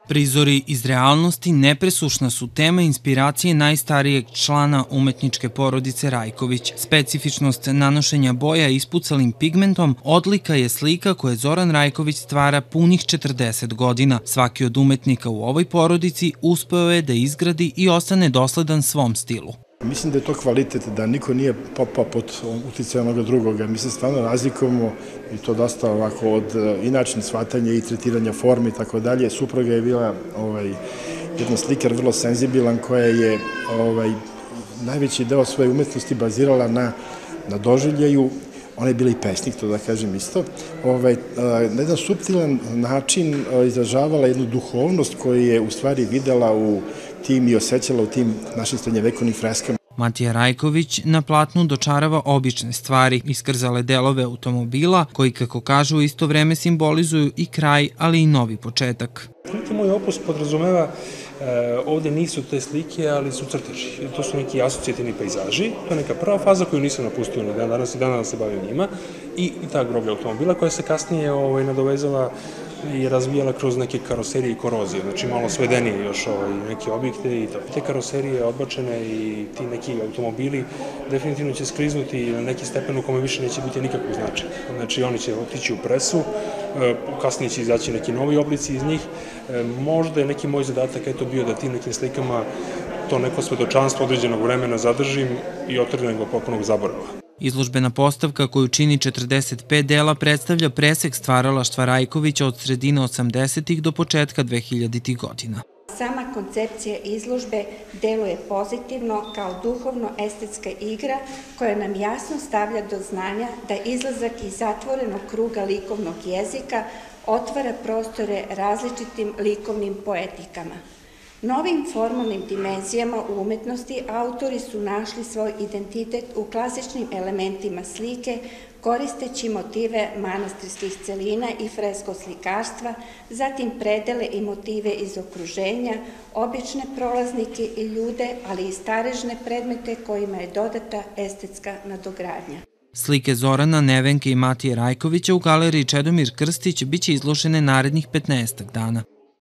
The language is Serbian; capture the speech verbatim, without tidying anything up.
Prizori iz realnosti nepresušna su tema inspiracije najstarijeg člana umetničke porodice Rajković. Specifičnost nanošenja boja ispucalim pigmentom odlika je slika koje Zoran Rajković stvara punih četrdeset godina. Svaki od umetnika u ovoj porodici uspeo je da izgradi i ostane dosledan svom stilu. Mislim da je to kvalitet, da niko nije popao pod uticaj onoga drugoga. Mi se stvarno razlikujemo i to dosta ovako od inačnih shvatanja i tretiranja forme i tako dalje. Supruga je bila jedan slikar vrlo senzibilan koja je najveći deo svoje umetnosti bazirala na doživljaju. Ona je bila i pesnik, to da kažem isto. Na jedan suptilan način izražavala jednu duhovnost koju je u stvari videla u tim i osjećala u tim našim srednjevekovnim freskama. Matija Rajković na platnu dočarava obične stvari, iskrzale delove automobila koji, kako kažu, u isto vreme simbolizuju i kraj, ali i novi početak. Moj opus podrazumeva, ovde nisu te slike, ali su crteži. To su neki asocijativni pejzaži. To je neka prva faza koju nisam napustio na dan danas i danas se bavim njima. I ta groblja automobila koja se kasnije nadovezala i razvijala kroz neke karoserije i korozije. Znači malo svedenije još neke objekte i to. Te karoserije odbačene i ti neki automobili definitivno će skliznuti na neki stepen u kome više neće biti nikakvog značaja. Znači oni će otići u presu, kasnije će izaći neki novi oblici iz njih. Možda je neki moj zadatak eto bio da tim nekim slikama to neko svedočanstvo određenog vremena zadržim i otrgnem ga potpunog zaborava. Izložbena postavka koju čini četrdeset pet dela predstavlja presek stvaralaštva Rajkovića od sredine osamdesetih do početka dvehiljaditih godina. Sama koncepcija izložbe deluje pozitivno kao duhovno-estetska igra koja nam jasno stavlja do znanja da izlazak iz zatvorenog kruga likovnog jezika otvara prostore različitim likovnim poetikama. Novim formalnim dimenzijama u umetnosti autori su našli svoj identitet u klasičnim elementima slike, koristeći motive manastirskih celina i fresko slikarstva, zatim predele i motive iz okruženja, obične prolaznike i ljude, ali i starežne predmete kojima je dodata estetska nadogradnja. Slike Zorana, Nevenke i Matije Rajkovića u galeriji Čedomir Krstić biće izložene narednih petnaestak dana.